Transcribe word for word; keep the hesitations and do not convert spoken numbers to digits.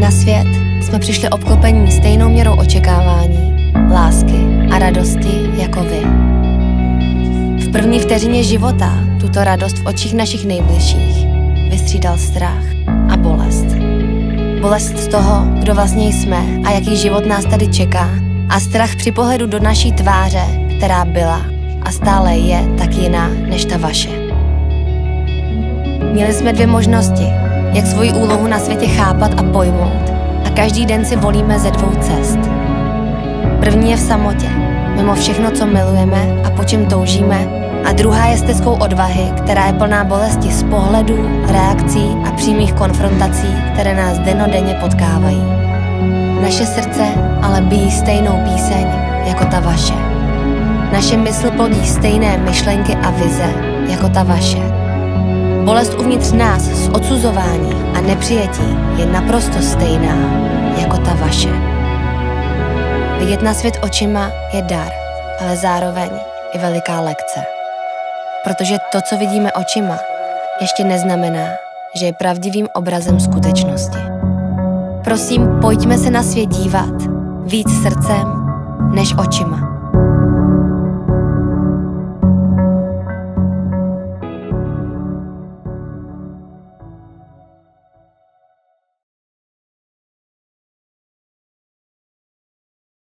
Na svět jsme přišli obklopení stejnou měrou očekávání, lásky a radosti jako vy. V první vteřině života tuto radost v očích našich nejbližších vystřídal strach a bolest. Bolest z toho, kdo vlastně jsme a jaký život nás tady čeká, a strach při pohledu do naší tváře, která byla a stále je tak jiná než ta vaše. Měli jsme dvě možnosti, jak svoji úlohu na světě chápat a pojmout, a každý den si volíme ze dvou cest. První je v samotě, mimo všechno, co milujeme a po čem toužíme, a druhá je stezkou odvahy, která je plná bolesti z pohledů, reakcí a přímých konfrontací, které nás dennodenně potkávají. Naše srdce ale bijí stejnou píseň jako ta vaše. Naše mysl plodí stejné myšlenky a vize jako ta vaše. Bolest uvnitř nás z odsuzování a nepřijetí je naprosto stejná jako ta vaše. Vidět na svět očima je dar, ale zároveň i veliká lekce. Protože to, co vidíme očima, ještě neznamená, že je pravdivým obrazem skutečnosti. Prosím, pojďme se na svět dívat víc srdcem než očima.